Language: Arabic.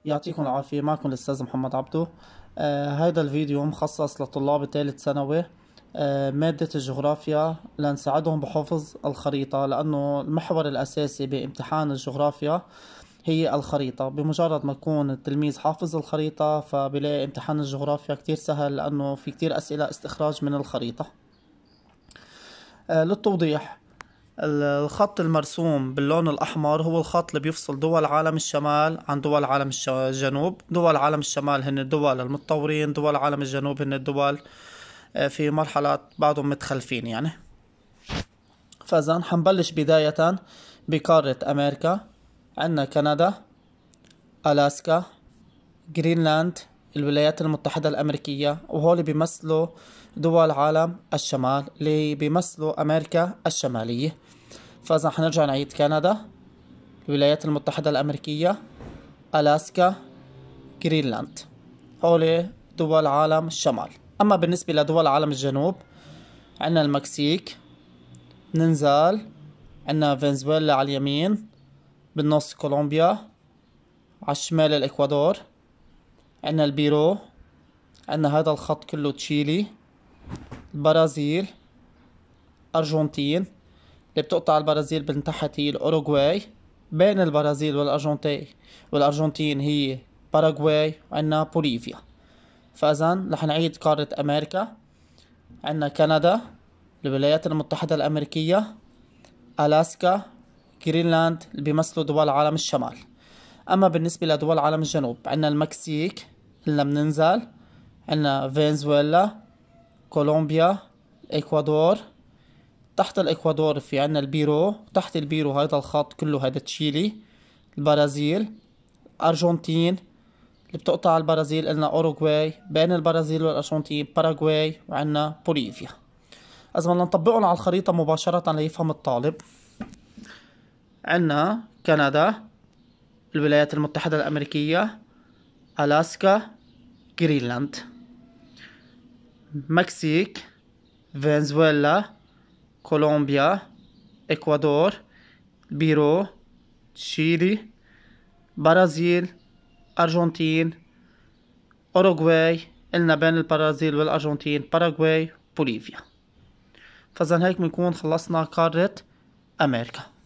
يعطيكم العافية. معكم الأستاذ محمد عبدو. هيدا الفيديو مخصص لطلاب الثالث ثانوي، مادة الجغرافيا، لنساعدهم بحفظ الخريطة، لأنه المحور الأساسي بامتحان الجغرافيا هي الخريطة. بمجرد ما يكون التلميذ حافظ الخريطة فبلاقي امتحان الجغرافيا كتير سهل، لأنه في كتير أسئلة استخراج من الخريطة. للتوضيح، الخط المرسوم باللون الأحمر هو الخط اللي بيفصل دول عالم الشمال عن دول عالم الجنوب. دول عالم الشمال هن الدول المتطورين، دول عالم الجنوب هن الدول في مرحلة بعضهم متخلفين يعني. فإذا حنبلش بداية بقارة أمريكا. عنا كندا، ألاسكا، جرينلاند، الولايات المتحدة الأمريكية، وهول بيمثلوا دول عالم الشمال اللي بيمثلوا أمريكا الشمالية. فإذا حنرجع نعيد: كندا، الولايات المتحدة الأمريكية، ألاسكا، جرينلاند، هول دول عالم الشمال. أما بالنسبة لدول عالم الجنوب، عنا المكسيك، ننزل عنا فنزويلا على اليمين، بالنص كولومبيا، على الشمال الإكوادور، عنا البيرو، عنا هذا الخط كله تشيلي، البرازيل، أرجنتين، اللي بتقطع البرازيل من تحت هي الأوروغواي، بين البرازيل والأرجنتين هي باراغواي، وعنا بوليفيا. فإذا رح نعيد قارة أمريكا: عنا كندا، الولايات المتحدة الأمريكية، ألاسكا، جرينلاند اللي بيمثلوا دول عالم الشمال. أما بالنسبة لدول عالم الجنوب، عنا المكسيك اللي بننزل، عنا فنزويلا، كولومبيا، الإكوادور، تحت الإكوادور في عنا البيرو، تحت البيرو هذا الخط كله هذا تشيلي، البرازيل، أرجنتين اللي بتقطع البرازيل قلنا أوروغواي، بين البرازيل والأرجنتين باراغواي، وعنا بوليفيا. إذا بدنا نطبقهم على الخريطة مباشرة ليفهم الطالب، عنا كندا، الولايات المتحدة الأمريكية، ألاسكا، جرينلاند، مكسيك، فنزويلا، كولومبيا، إكوادور، بيرو، تشيلي، برازيل، أرجنتين، أوروغواي، قلنا بين البرازيل والأرجنتين باراغواي، بوليفيا. فإذا هيك بنكون خلصنا قارة أمريكا.